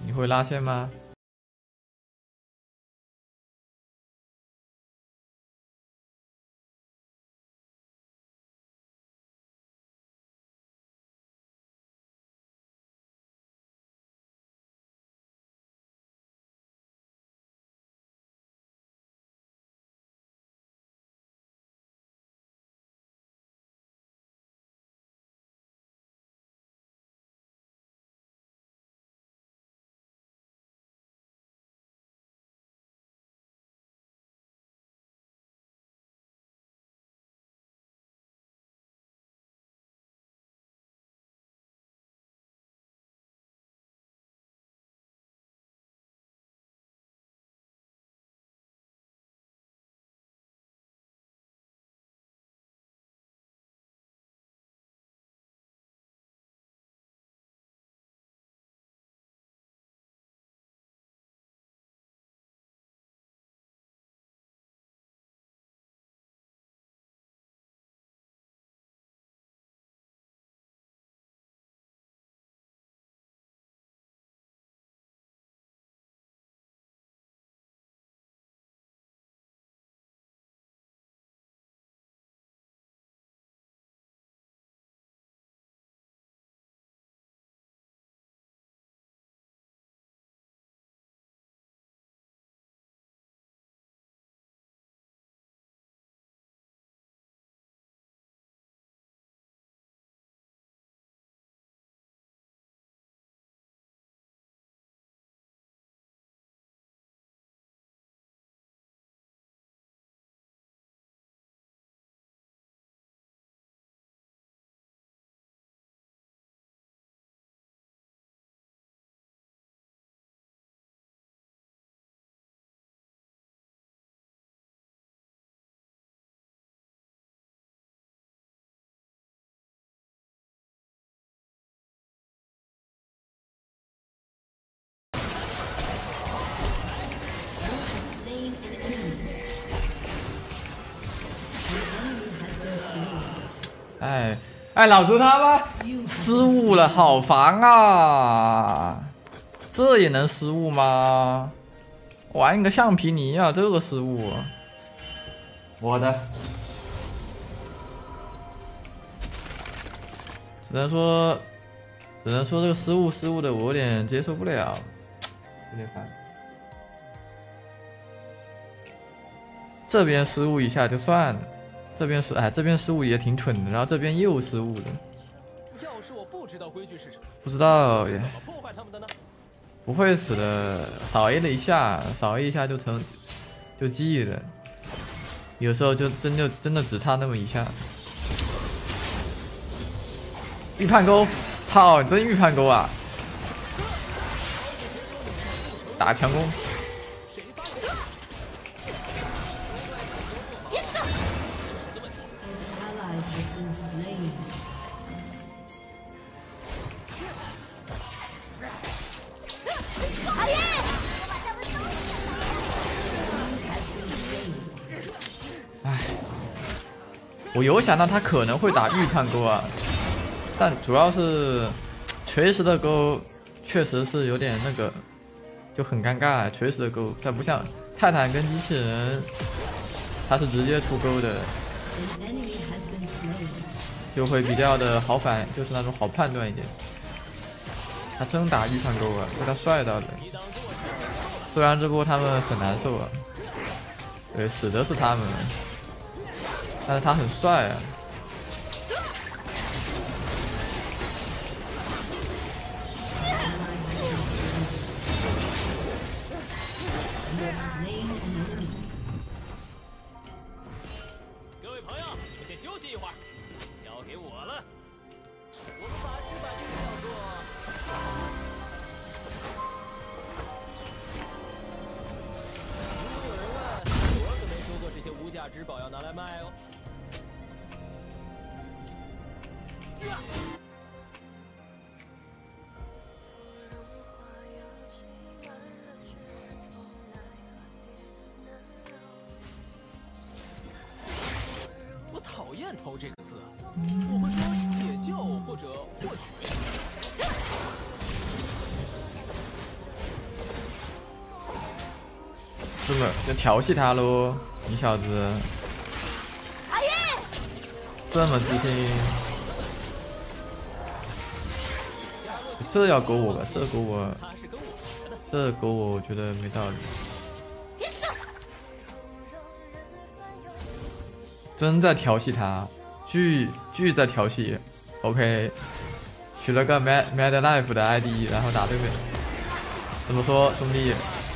你会拉线吗？哎，老子他妈失误了，好烦啊！这也能失误吗？玩个橡皮泥啊，这个失误，我的，只能说这个失误的我有点接受不了，有点烦。这边失误一下就算了。这边失误也挺蠢的，然后这边又失误了。 要是我不知道规矩是什么， 不知道耶， 破坏他们的呢？ 不会死的，少 A 了一下，少 A 一下就记了，有时候就真的只差那么一下。预判钩，操，你真预判钩啊！打强攻。我有想到他可能会打预判钩啊，但主要是锤石的钩确实是有点那个，就很尴尬。锤石的钩它不像泰坦跟机器人，它是直接出钩的，就会比较的好反，就是那种好判断一点。他真打预判钩啊，被他帅到的。虽然这波他们很难受啊，对，死的是他们。但是他很帅啊！ 各位朋友，你们先休息一会儿，交给我了。我们法师把这个叫做……如果有人问，我可没说过这些无价之宝要拿来卖哦。 这么就调戏他喽，你小子这么自信，这要勾我吧？这勾我，这勾我觉得没道理。真在调戏他，巨在调戏。OK， 取了个 Mad Life 的 ID， 然后打对面。怎么说，兄弟？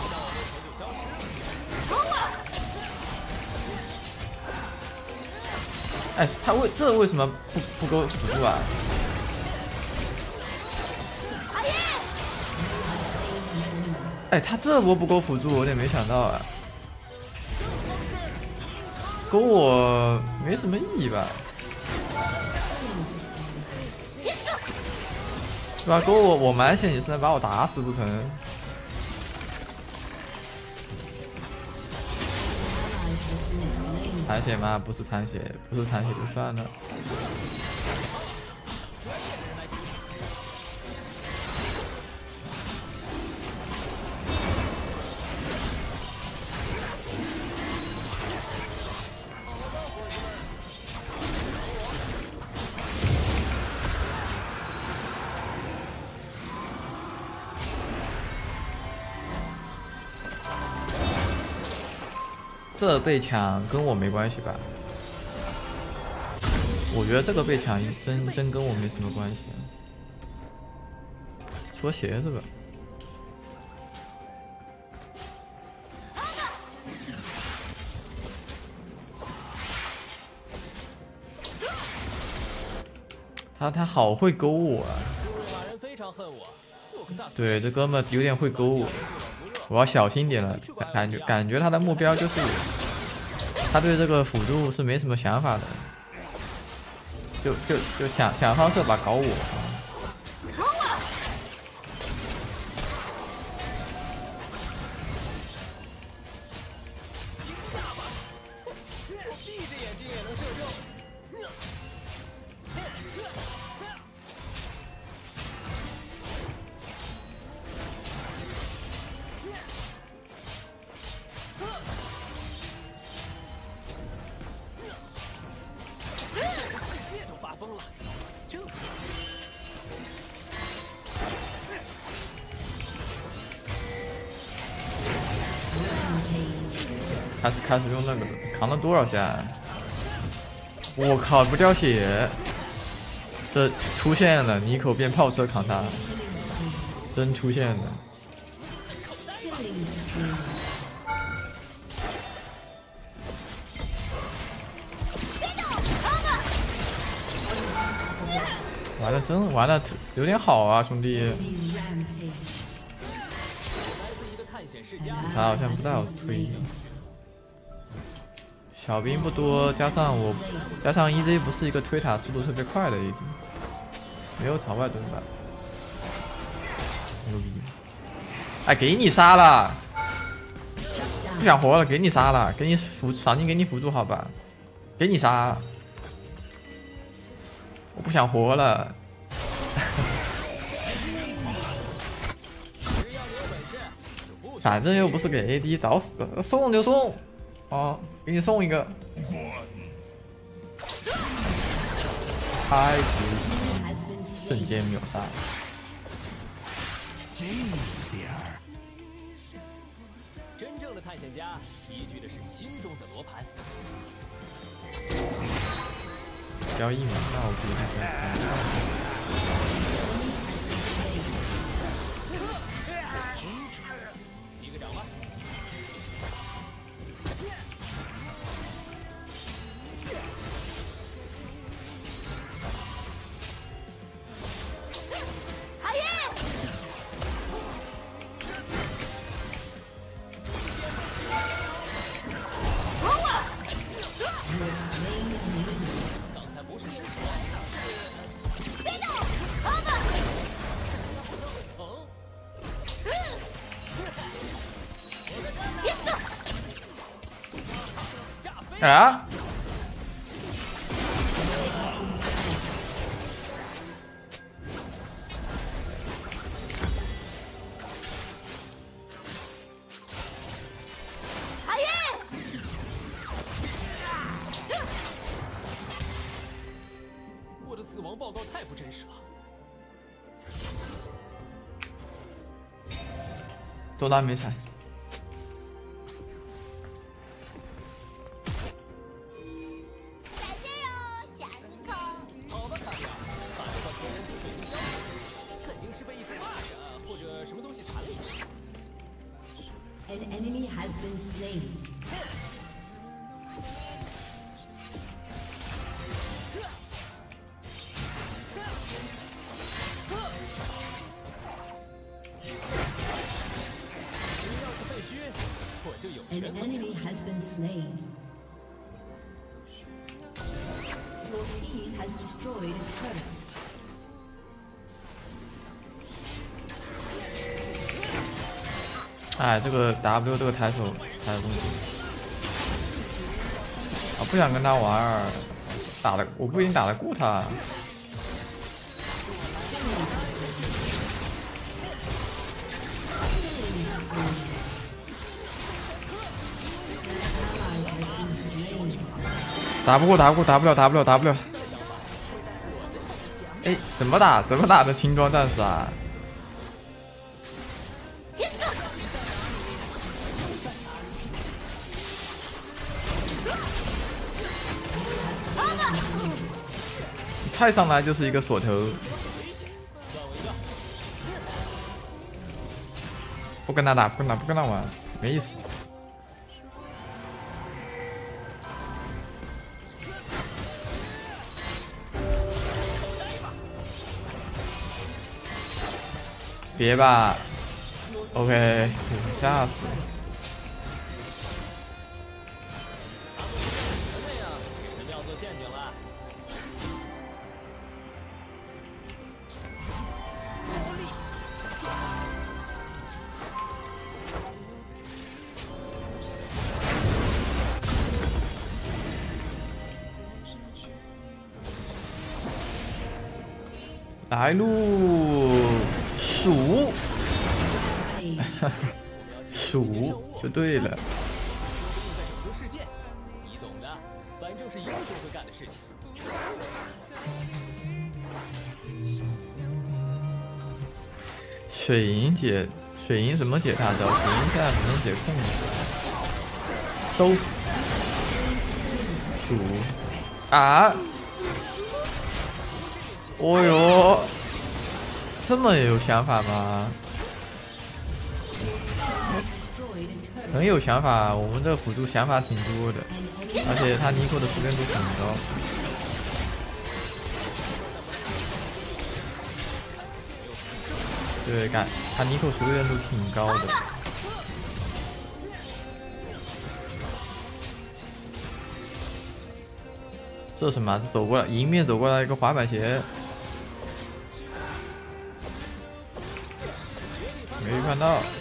哎，他为什么不勾辅助啊？哎，他这波不勾辅助，我有点没想到啊。勾我没什么意义吧？是吧？勾我蛮险，你是能把我打死不成？残血吗？不是残血，不是残血就算了。这被抢跟我没关系吧？我觉得这个被抢真跟我没什么关系。脱鞋子吧。他好会勾我啊！对，这哥们有点会勾我。我要小心点了，感觉他的目标就是我，他对这个辅助是没什么想法的，就想方设法搞我。开始用那个扛了多少下？我靠，不掉血！这出现了，妮可变炮车扛他，真出现了。玩的真玩的有点好啊，兄弟。他好像不带我推。小兵不多，加上 EZ 不是一个推塔速度特别快的 AD， 没有场外蹲吧？牛逼！哎，给你杀了，不想活了，给你杀了，给你赏金，给你辅助好吧？给你杀，我不想活了。反正又不是给 AD， 找死，送就送。哦，给你送一个，太酷，瞬间秒杀。 真正的探险家依据的是心中的罗盘。 交易嘛，那我估计击个掌吧。 啊！ 报太不真实了。 多大没踩？ 感谢哟，贾尼克。 好吧，卡利亚，看这个别人不水晶胶，肯定是被一只蚂蚱或者什么东西缠了一下。 An enemy has been slain. 我就有 An 权走。 enemy has been slain. Your team has destroyed a turret. 哎，这个 W 这个抬手抬的东西，啊，不想跟他玩儿，打的我不一定打得过他。打不过，打不了。哎，怎么打的轻装战士啊？太上来就是一个锁头，不跟他打，不跟他玩，没意思。别吧 ，OK， 吓死了。 那样准备要做陷阱了。 来路数，数就对了。 拯救世界，你懂的，反正是英雄会干的事情。 水银怎么解他招？水银现在只能解控制。收数啊！哦哟，这么有想法吗？很有想法，我们这辅助想法挺多的，而且他尼克的熟练度很高。对，他尼克熟练度挺高的。这什么？走过来，迎面走过来一个滑板鞋，没看到。